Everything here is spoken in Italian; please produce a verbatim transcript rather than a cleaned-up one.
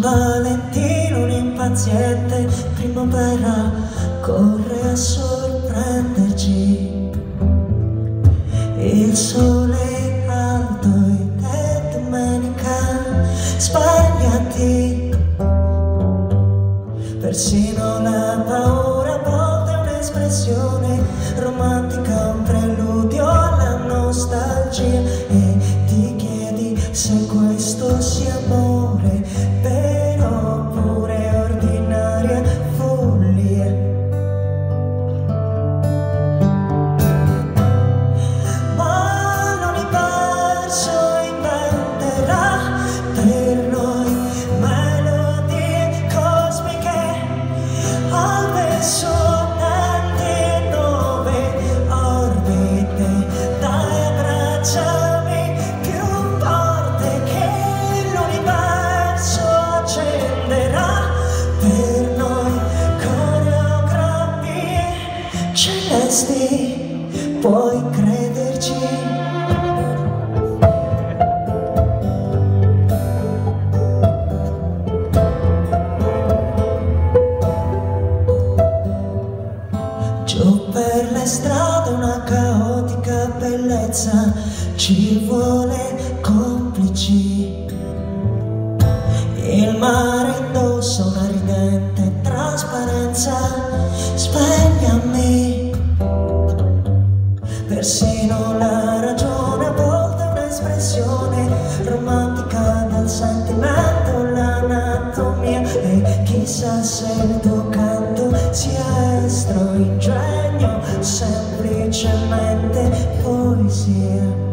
Valentino, un impaziente primavera, corre a sorprenderci. Il sole è alto ed è domenica, sbagliati. Persino la paura a volte è un'espressione romantica, un preludio alla nostalgia. E ti chiedi se questo sia amore, però pure ordinaria follia. Ma l'universo inventerà per noi melodie cosmiche, albe suonanti e nuove orbite. Dai, abbracciami più forte che l'universo accenderà per noi coreografie celesti. Puoi crederci? Giù per le strade una caotica bellezza ci vuole complici. Il mare indossa una ridente trasparenza, svegliami. Persino la ragione a volte è un'espressione romantica del sentimento, l'anatomia. E chissà se il tuo canto sia estro ingegno, semplicemente poesia.